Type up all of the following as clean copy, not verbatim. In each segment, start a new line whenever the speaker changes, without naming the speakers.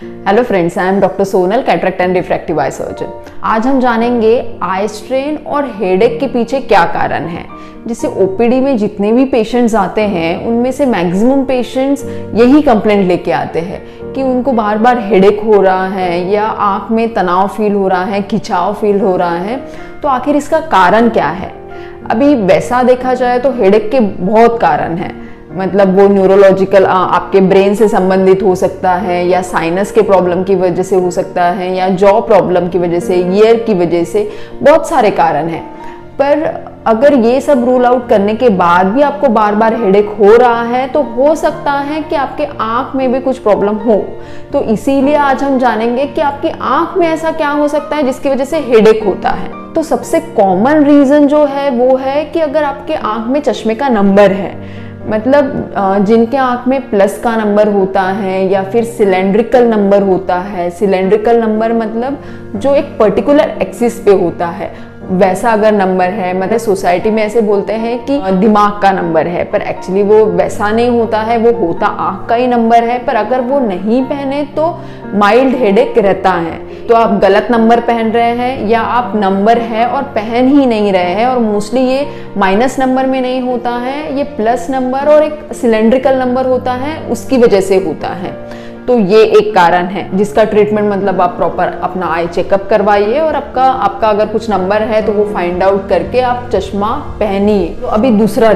Hello friends, I am doctor Sonal, cataract and refractive eye surgeon. आज हम जानेंगे eye strain और हेडेक के पीछे क्या कारण है। जिससे ओपीडी में जितने भी पेशेंट्स आते हैं उनमें से मैक्सिमम पेशेंट्स यही कंप्लेंट लेके आते हैं कि उनको बार बार हेडेक हो रहा है या आँख में तनाव फील हो रहा है, खिंचाव फील हो रहा है। तो आखिर इसका कारण क्या है? अभी वैसा देखा जाए तो हेडेक के बहुत कारण हैं। मतलब वो न्यूरोलॉजिकल आपके ब्रेन से संबंधित हो सकता है, या साइनस के प्रॉब्लम की वजह से हो सकता है, या जॉ प्रॉब्लम की वजह से, ईयर की वजह से, बहुत सारे कारण हैं। पर अगर ये सब रूल आउट करने के बाद भी आपको बार बार हेडेक हो रहा है तो हो सकता है कि आपके आँख में भी कुछ प्रॉब्लम हो। तो इसीलिए आज हम जानेंगे कि आपकी आँख में ऐसा क्या हो सकता है जिसकी वजह से हेडेक होता है। तो सबसे कॉमन रीज़न जो है वो है कि अगर आपके आँख में चश्मे का नंबर है, मतलब जिनके आँख में प्लस का नंबर होता है या फिर सिलेंड्रिकल नंबर होता है। सिलेंड्रिकल नंबर मतलब जो एक पर्टिकुलर एक्सिस पे होता है, वैसा अगर नंबर है, मतलब सोसाइटी में ऐसे बोलते हैं कि दिमाग का नंबर है, पर एक्चुअली वो वैसा नहीं होता है, वो होता आँख का ही नंबर है। पर अगर वो नहीं पहने तो माइल्ड हेडेक रहता है। तो आप गलत नंबर पहन रहे हैं या आप नंबर है और पहन ही नहीं रहे हैं, और मोस्टली ये माइनस नंबर में नहीं होता है, ये प्लस नंबर और एक सिलेंड्रिकल नंबर होता है, उसकी वजह से होता है। तो ये एक कारण है जिसका ट्रीटमेंट मतलब आप प्रॉपर अपना आई चेकअप करवाइए, और आपका अगर कुछ नंबर है तो वो फाइंड आउट करके आप चश्मा पहनिए। तो अभी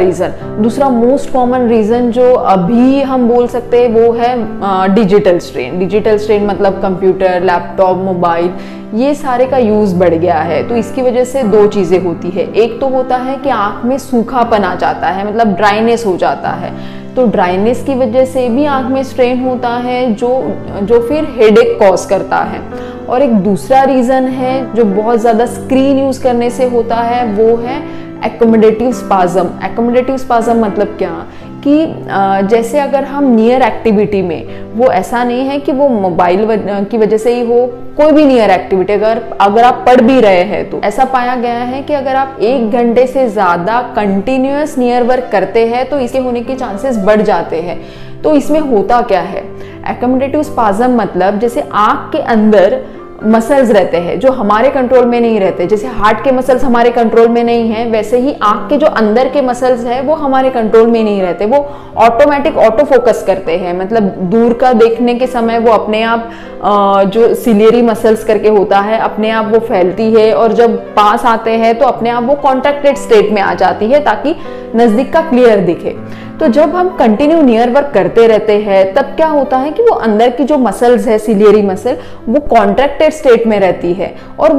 दूसरा मोस्ट कॉमन रीज़न जो अभी हम बोल सकते हैं वो है डिजिटल स्ट्रेन। डिजिटल स्ट्रेन मतलब कंप्यूटर, लैपटॉप, मोबाइल, ये सारे का यूज़ बढ़ गया है। तो इसकी वजह से दो चीज़ें होती है। एक तो होता है कि आँख में सूखापन आ जाता है, मतलब ड्राइनेस हो जाता है। तो ड्राइनेस की वजह से भी आँख में स्ट्रेन होता है जो फिर हेडेक कॉज करता है। और एक दूसरा रीज़न है जो बहुत ज़्यादा स्क्रीन यूज़ करने से होता है, वो है एकोमोडेटिव स्पाज्म। एकोमोडेटिव स्पाज्म मतलब क्या कि जैसे अगर हम नियर एक्टिविटी में, वो ऐसा नहीं है कि वो मोबाइल की वजह से ही हो, कोई भी नियर एक्टिविटी अगर आप पढ़ भी रहे हैं तो ऐसा पाया गया है कि अगर आप 1 घंटे से ज़्यादा कंटिन्यूअस नियर वर्क करते हैं तो इसके होने के चांसेस बढ़ जाते हैं। तो इसमें होता क्या है? एकोमोडेटिव स्पाज्म मतलब जैसे आँख के अंदर मसल्स रहते हैं जो हमारे कंट्रोल में नहीं रहते। जैसे हार्ट के मसल्स हमारे कंट्रोल में नहीं है, वैसे ही आँख के जो अंदर के मसल्स है वो हमारे कंट्रोल में नहीं रहते। वो ऑटोमेटिक ऑटो फोकस करते हैं, मतलब दूर का देखने के समय वो अपने आप जो सिलियरी मसल्स करके होता है अपने आप वो फैलती है, और जब पास आते हैं तो अपने आप वो कॉन्ट्रैक्टेड स्टेट में आ जाती है ताकि नज़दीक का क्लियर दिखे। तो जब हम कंटिन्यू नियर वर्क करते रहते हैं तब क्या होता है कि वो अंदर की जो मसल्स है, सिलियरी मसल, वो कॉन्ट्रैक्टेड स्टेट में रहती है,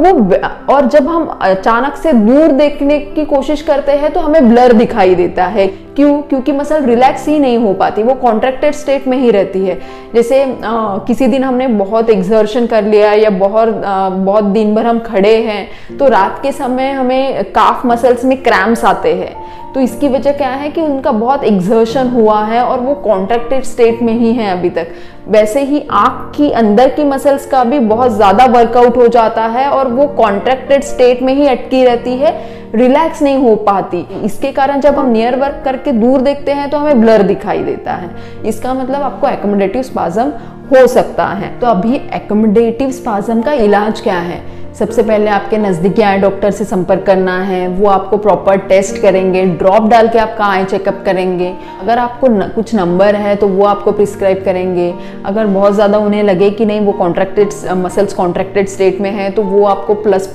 और जब हम अचानक से दूर देखने की कोशिश करते हैं तो हमें ब्लर दिखाई देता है। क्यों? क्योंकि मसल रिलैक्स ही नहीं हो पाती, वो कॉन्ट्रैक्टेड स्टेट में ही रहती है। जैसे किसी दिन हमने बहुत एक्सर्शन कर लिया या बहुत दिन भर हम खड़े हैं तो रात के समय हमें काफ मसल्स में क्रैम्प्स आते हैं। तो इसकी वजह क्या है कि उनका बहुत एक्सर्शन हुआ है और वो कॉन्ट्रैक्टेड स्टेट में ही है अभी तक। वैसे ही आँख की अंदर की मसल्स का भी बहुत ज़्यादा वर्कआउट हो जाता है और वो कॉन्ट्रैक्टेड स्टेट में ही अटकी रहती है, रिलैक्स नहीं हो पाती। इसके कारण जब हम नियर वर्क करके दूर देखते हैं तो हमें ब्लर दिखाई देता है। इसका मतलब आपको एकोमोडेटिव स्पाज्म हो सकता है। तो अभी एकोमोडेटिव स्पाज्म का इलाज क्या है? सबसे पहले आपके नज़दीकी आई डॉक्टर से संपर्क करना है। वो आपको प्रॉपर टेस्ट करेंगे, ड्रॉप डाल के आपका आई चेकअप करेंगे। अगर आपको कुछ नंबर है तो वो आपको प्रिस्क्राइब करेंगे। अगर बहुत ज़्यादा उन्हें लगे कि नहीं वो मसल्स कॉन्ट्रैक्टेड स्टेट में है तो वो आपको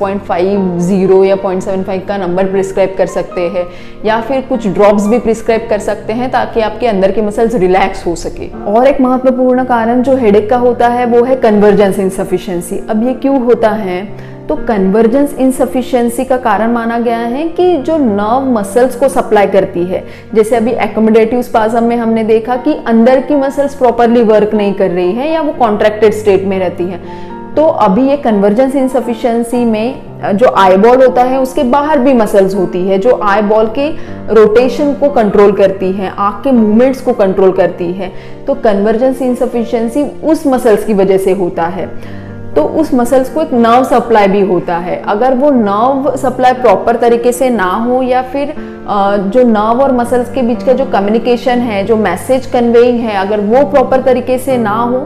+0.50 या 0.75 का नंबर प्रिस्क्राइब कर सकते हैं, या फिर कुछ ड्रॉप्स भी प्रिस्क्राइब कर सकते हैं ताकि आपके अंदर के मसल्स रिलैक्स हो सके। और एक महत्वपूर्ण कारण जो हेडेक का होता है वो है कन्वर्जेंस इनसफिशिएंसी। अब ये क्यों होता है? तो कन्वर्जेंस इनसफिशिएंसी का कारण माना गया है कि जो नर्व मसल्स को सप्लाई करती है, जैसे अभी एकोमोडेटिव स्पाज्म में हमने देखा कि अंदर की मसल्स प्रॉपरली वर्क नहीं कर रही है या वो कॉन्ट्रैक्टेड स्टेट में रहती है। तो अभी ये कन्वर्जेंस इनसफिशिएंसी में जो आई बॉल होता है उसके बाहर भी मसल्स होती है जो आई बॉल के रोटेशन को कंट्रोल करती है, आँख के मूवमेंट्स को कंट्रोल करती है। तो कन्वर्जेंस इनसफिशिएंसी उस मसल्स की वजह से होता है। तो उस मसल्स को एक नर्व सप्लाई भी होता है। अगर वो नर्व सप्लाई प्रॉपर तरीके से ना हो, या फिर जो नर्व और मसल्स के बीच का जो कम्युनिकेशन है, जो मैसेज कन्वेइंग है, अगर वो प्रॉपर तरीके से ना हो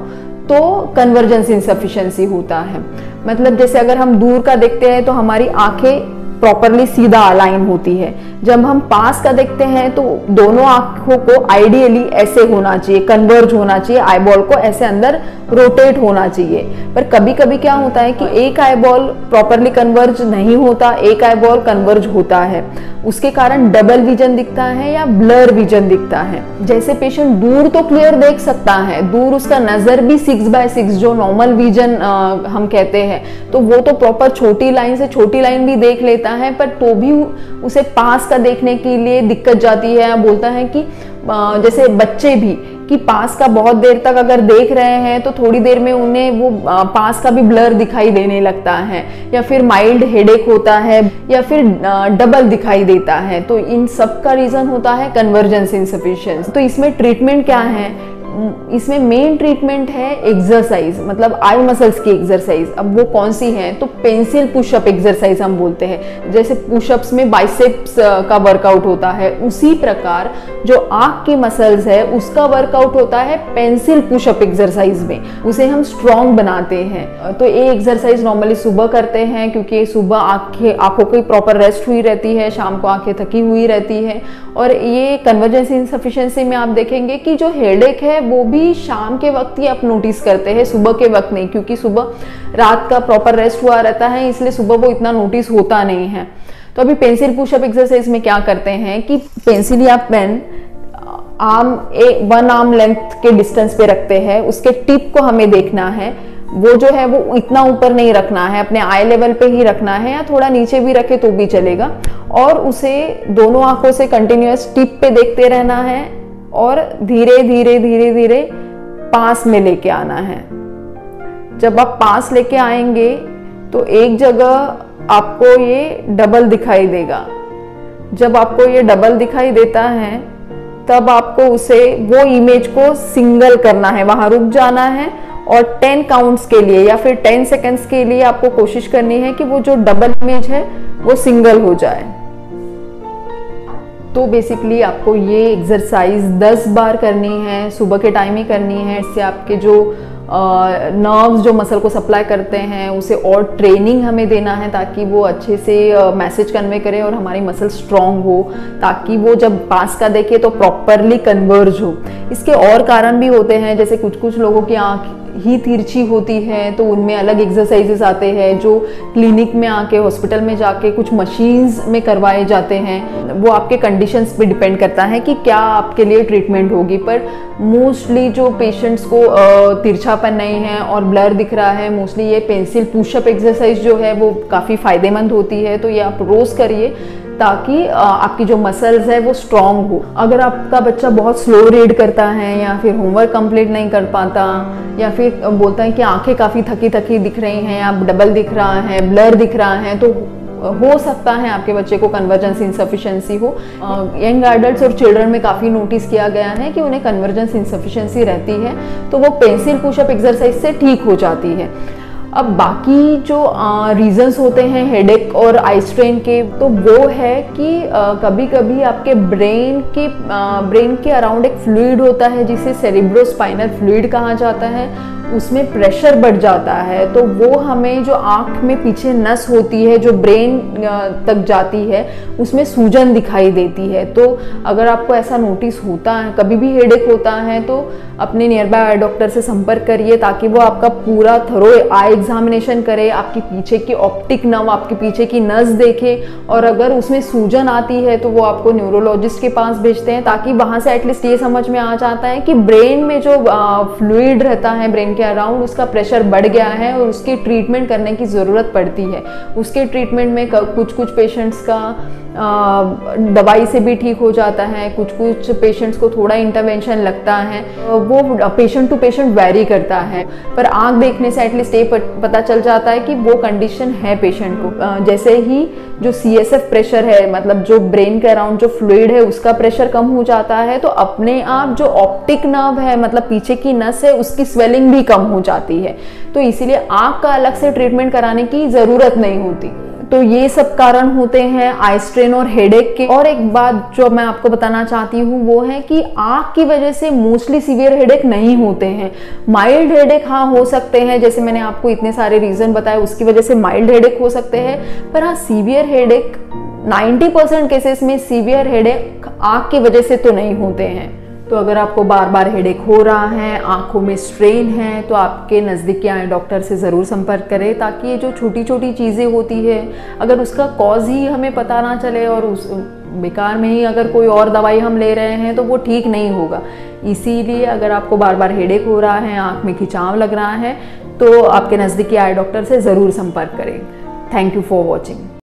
तो कन्वर्जेंस इनसफिशिएंसी होता है। मतलब जैसे अगर हम दूर का देखते हैं तो हमारी आंखें प्रॉपरली सीधा अलाइन होती है, जब हम पास का देखते हैं तो दोनों आंखों को आइडियली ऐसे होना चाहिए, कन्वर्ज होना चाहिए, आईबॉल को ऐसे अंदर रोटेट होना चाहिए। पर कभी कभी क्या होता है कि एक आईबॉल प्रॉपरली कन्वर्ज नहीं होता, एक आईबॉल कन्वर्ज होता है, उसके कारण डबल विजन दिखता है या ब्लर विजन दिखता है। जैसे पेशेंट दूर तो क्लियर देख सकता है, दूर उसका नजर भी 6/6 जो नॉर्मल विजन हम कहते हैं, तो वो तो प्रॉपर छोटी लाइन से छोटी लाइन भी देख लेता है, पर तो भी उसे पास का देखने के लिए दिक्कत जाती है। बोलता है कि जैसे बच्चे भी कि पास का बहुत देर तक अगर देख रहे हैं तो थोड़ी देर में उन्हें वो पास का भी ब्लर दिखाई देने लगता है, या फिर माइल्ड हेडेक होता है, या फिर डबल दिखाई देता है। तो इन सब का रीजन होता है कन्वर्जेंस इनसफिशिएंसी। तो इसमें ट्रीटमेंट क्या है? इसमें मेन ट्रीटमेंट है एक्सरसाइज, मतलब आई मसल्स की एक्सरसाइज। अब वो कौन सी है? तो पेंसिल पुशअप एक्सरसाइज हम बोलते हैं। जैसे पुशअप्स में बाइसेप्स का वर्कआउट होता है, उसी प्रकार जो आंख की मसल्स है उसका वर्कआउट होता है पेंसिल पुशअप एक्सरसाइज में, उसे हम स्ट्रॉन्ग बनाते हैं। तो ये एक्सरसाइज नॉर्मली सुबह करते हैं, क्योंकि सुबह आंखों की प्रॉपर रेस्ट हुई रहती है, शाम को आंखें थकी हुई रहती है। और ये कन्वर्जेंस इनसफिशिएंसी में आप देखेंगे कि जो हेडेक है वो भी शाम के वक्त ही आप नोटिस करते हैं, सुबह के वक्त नहीं, क्योंकि सुबह रात का प्रॉपर रेस्ट हुआ रहता है, इसलिए सुबह वो इतना नोटिस होता नहीं है। तो अभी पेंसिल पुशअप एक्सरसाइज में क्या करते हैं कि पेंसिल या पेन वन आर्म लेंथ के डिस्टेंस पे रखते हैं, उसके टिप को हमें देखना है, वो जो है वो इतना ऊपर नहीं रखना है, अपने आई लेवल पे ही रखना है, या थोड़ा नीचे भी रखे तो भी चलेगा। और उसे दोनों आंखों से कंटिन्यूअस टिप पे देखते रहना है और धीरे धीरे धीरे धीरे पास में लेके आना है। जब आप पास लेके आएंगे तो एक जगह आपको ये डबल दिखाई देगा। जब आपको ये डबल दिखाई देता है तब आपको उसे वो इमेज को सिंगल करना है, वहां रुक जाना है और 10 काउंट्स के लिए या फिर 10 सेकेंड्स के लिए आपको कोशिश करनी है कि वो जो डबल इमेज है वो सिंगल हो जाए। तो बेसिकली आपको ये एक्सरसाइज 10 बार करनी है, सुबह के टाइम ही करनी है। इससे आपके जो नर्व्स जो मसल को सप्लाई करते हैं उसे और ट्रेनिंग हमें देना है, ताकि वो अच्छे से मैसेज कन्वे करे और हमारी मसल स्ट्रांग हो, ताकि वो जब पास का देखे तो प्रॉपरली कन्वर्ज हो। इसके और कारण भी होते हैं, जैसे कुछ लोगों की आँख ही तिरछी होती है तो उनमें अलग एक्सरसाइजेस आते हैं जो क्लिनिक में आके हॉस्पिटल में जाके कुछ मशीन्स में करवाए जाते हैं। वो आपके कंडीशंस पे डिपेंड करता है कि क्या आपके लिए ट्रीटमेंट होगी। पर मोस्टली जो पेशेंट्स को तिरछापन नहीं है और ब्लर दिख रहा है, मोस्टली ये पेंसिल पुशअप एक्सरसाइज जो है वो काफ़ी फायदेमंद होती है। तो ये आप रोज़ करिए ताकि आपकी जो मसल्स है वो स्ट्रॉन्ग हो। अगर आपका बच्चा बहुत स्लो रीड करता है या फिर होमवर्क कंप्लीट नहीं कर पाता या फिर बोलता है कि आंखें काफ़ी थकी थकी दिख रही हैं, आप डबल दिख रहा है, ब्लर दिख रहा है, तो हो सकता है आपके बच्चे को कन्वर्जेंस इनसफिशिएंसी हो। यंग एडल्ट्स और चिल्ड्रन में काफ़ी नोटिस किया गया है कि उन्हें कन्वर्जेंस इनसफिशिएंसी रहती है, तो वो पेंसिल पुशअप एक्सरसाइज से ठीक हो जाती है। अब बाकी जो रीजंस होते हैं हेडेक और आई स्ट्रेन के, तो वो है कि कभी कभी आपके ब्रेन के अराउंड एक फ्लूइड होता है जिसे सेरिब्रोस्पाइनल फ्लूइड कहा जाता है, उसमें प्रेशर बढ़ जाता है। तो वो हमें जो आँख में पीछे नस होती है जो ब्रेन तक जाती है उसमें सूजन दिखाई देती है। तो अगर आपको ऐसा नोटिस होता है, कभी भी हेडेक होता है, तो अपने नियर बाय आई डॉक्टर से संपर्क करिए ताकि वो आपका पूरा थरो आई एग्जामिनेशन करे, आपकी पीछे की ऑप्टिक नर्व, आपके पीछे की नस देखे, और अगर उसमें सूजन आती है तो वो आपको न्यूरोलॉजिस्ट के पास भेजते हैं, ताकि वहाँ से एटलीस्ट ये समझ में आ जाता है कि ब्रेन में जो फ्लूइड रहता है ब्रेन के अराउंड उसका प्रेशर बढ़ गया है और उसकी ट्रीटमेंट करने की ज़रूरत पड़ती है। उसके ट्रीटमेंट में कुछ पेशेंट्स का दवाई से भी ठीक हो जाता है, कुछ पेशेंट्स को थोड़ा इंटरवेंशन लगता है, वो पेशेंट टू पेशेंट वैरी करता है। पर आंख देखने से एटलीस्ट ये पता चल जाता है कि वो कंडीशन है पेशेंट को। जैसे ही जो CSF प्रेशर है, मतलब जो ब्रेन के अराउंड जो फ्लूइड है उसका प्रेशर कम हो जाता है, तो अपने आप जो ऑप्टिक नर्व है, मतलब पीछे की नस है, उसकी स्वेलिंग भी कम हो जाती है। तो इसीलिए आंख का अलग से ट्रीटमेंट कराने की ज़रूरत नहीं होती। तो ये सब कारण होते हैं आई स्ट्रेन और हेडेक के। और एक बात जो मैं आपको बताना चाहती हूँ वो है कि आँख की वजह से मोस्टली सीवियर हेडेक नहीं होते हैं। माइल्ड हेडेक हाँ हो सकते हैं, जैसे मैंने आपको इतने सारे रीजन बताए उसकी वजह से माइल्ड हेडेक हो सकते हैं, पर हाँ सीवियर हेडेक 90% केसेस में सीवियर हेडेक आँख की वजह से तो नहीं होते हैं। तो अगर आपको बार बार हेडेक हो रहा है, आंखों में स्ट्रेन है, तो आपके नज़दीकी आई डॉक्टर से ज़रूर संपर्क करें, ताकि ये जो छोटी छोटी चीज़ें होती है अगर उसका कॉज ही हमें पता ना चले और उस बेकार में ही अगर कोई और दवाई हम ले रहे हैं तो वो ठीक नहीं होगा। इसीलिए अगर आपको बार बार हेडेक हो रहा है, आँख में खिंचाव लग रहा है, तो आपके नज़दीकी आई डॉक्टर से ज़रूर संपर्क करें। Thank you for watching.